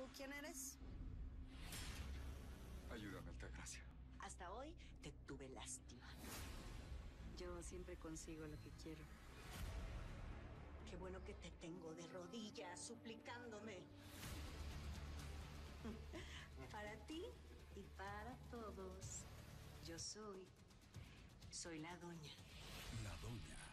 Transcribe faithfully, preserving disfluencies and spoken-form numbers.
quién eres? Ayúdame, Altagracia. Hasta hoy te tuve lástima. Yo siempre consigo lo que quiero. Qué bueno que te tengo de rodillas, suplicándome. Para ti y para todos. Yo soy... Soy la Doña. La Doña.